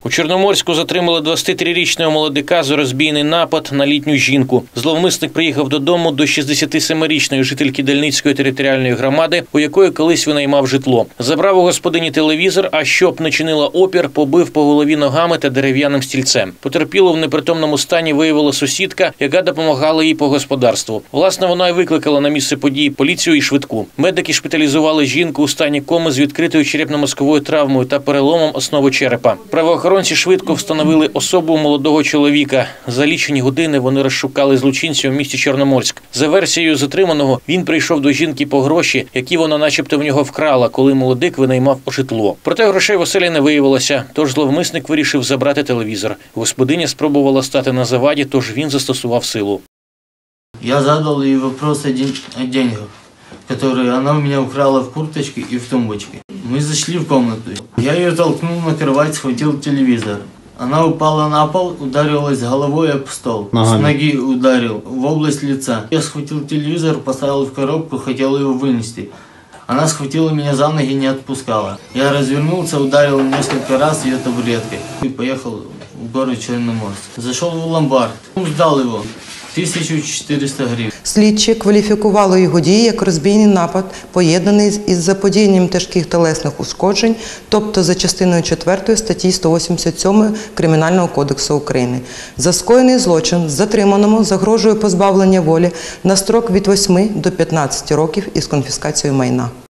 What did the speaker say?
У Чорноморську затримали 23-річного молодика за розбійний напад на літню жінку. Зловмисник приїхав додому до 67-річної жительки Дальницької територіальної громади, у якої колись винаймав житло. Забрав у господині телевізор, а щоб не чинила опір, побив по голові ногами та дерев'яним стільцем. Потерпілу в непритомному стані виявила сусідка, яка допомагала їй по господарству. Власне, вона й викликала на місце події поліцію і швидку. Медики шпиталізували жінку у стані коми з відкритою черепно-мозковою травмою та переломом основи черепа. Правоохоронці швидко встановили особу молодого чоловіка. За лічені години вони розшукали злочинця у місті Чорноморськ. За версією затриманого, він прийшов до жінки по гроші, які вона начебто в нього вкрала, коли молодик винаймав житло. Проте грошей в оселі не виявилося, тож зловмисник вирішив забрати телевізор. Господиня спробувала стати на заваді, тож він застосував силу. Я задал ей вопрос о деньгах, которые она у меня украла в курточке и в тумбочке. Мы зашли в комнату. Я ее толкнул на кровать, схватил телевизор. Она упала на пол, ударилась головой об стол. С ноги ударил в область лица. Я схватил телевизор, поставил в коробку, хотел его вынести. Она схватила меня за ноги и не отпускала. Я развернулся, ударил несколько раз ее табуреткой и поехал в город Чорноморськ. Зашел в ломбард, сдал его. 1400 гривень. Слідчі кваліфікували його дії як розбійний напад, поєднаний із заподіянням тяжких тілесних ушкоджень, тобто за частиною 4 статті 187 Кримінального кодексу України. За скоєний злочин затриманому загрожує позбавлення волі на строк від 8 до 15 років із конфіскацією майна.